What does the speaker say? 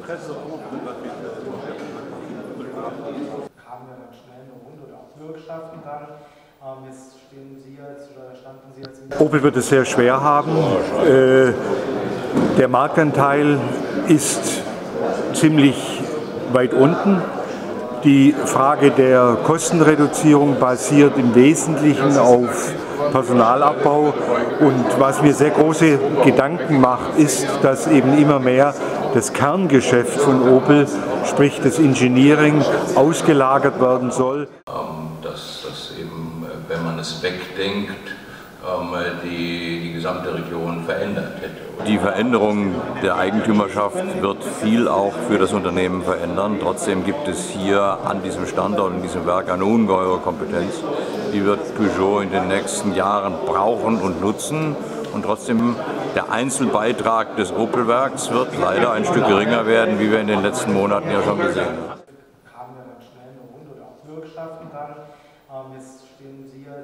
Haben wir dann schnell eine Runde oder auch Bürgschaften dann. Jetzt stehen Sie jetzt oder standen Sie jetzt. Opel wird es sehr schwer haben. Der Marktanteil ist ziemlich weit unten. Die Frage der Kostenreduzierung basiert im Wesentlichen auf Personalabbau. Und was mir sehr große Gedanken macht, ist, dass eben immer mehr das Kerngeschäft von Opel, sprich das Engineering, ausgelagert werden soll. Dass eben, wenn man es wegdenkt, die gesamte Region verändert hätte. Die Veränderung der Eigentümerschaft wird viel auch für das Unternehmen verändern. Trotzdem gibt es hier an diesem Standort, in diesem Werk eine ungeheure Kompetenz. Die wird Peugeot in den nächsten Jahren brauchen und nutzen. Und trotzdem, der Einzelbeitrag des Opel-Werks wird leider ein Stück geringer werden, wie wir in den letzten Monaten ja schon gesehen haben. Haben wir dann schnell eine Runde oder auch Bürgschaften dann. Jetzt stehen Sie